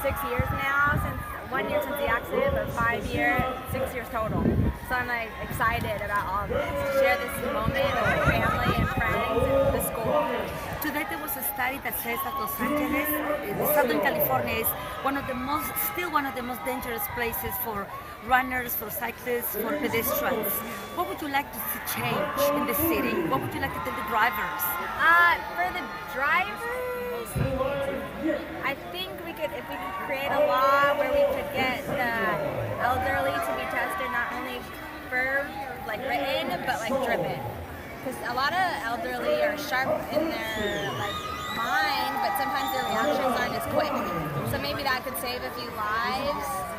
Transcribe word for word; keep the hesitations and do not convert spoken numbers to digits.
six years now, since one year since the accident, but five years, six years total. So I'm like excited about all of this, to share this moment with my family and friends and the school. Today there was a study that says that Los Angeles, uh, Southern California, is one of the most, still one of the most dangerous places for runners, for cyclists, for pedestrians. What would you like to see change in the city? What would you like to tell the drivers? Uh, for the drivers, I think we could, if we could create a law where we could get the elderly to be tested not only for like written, but like driven. Because a lot of elderly are sharp in their like mind, but sometimes their reactions aren't as quick. So maybe that could save a few lives.